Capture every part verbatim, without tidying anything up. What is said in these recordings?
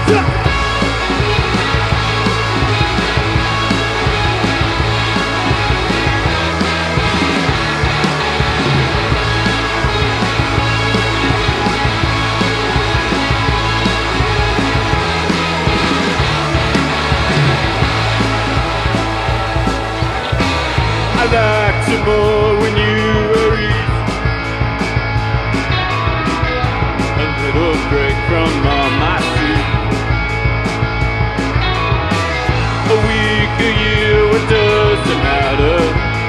I liked you more when you were east. A little break from all my sleep. A week, a year, what does it matter?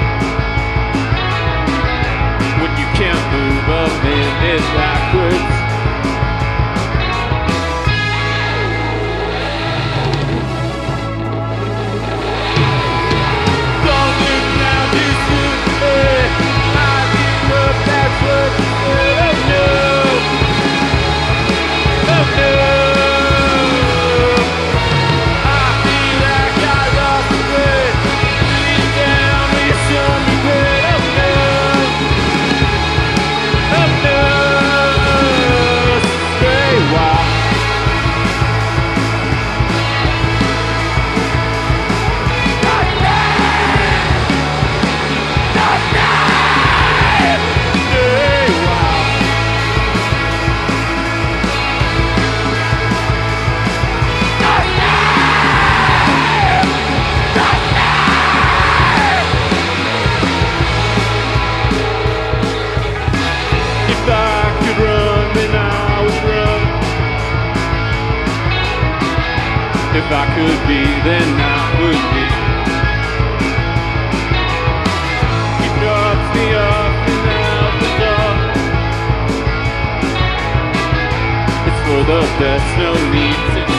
When you can't move a minute backwards. If I could be, then I would be. He drops me up and out the door. It's for the best, no need to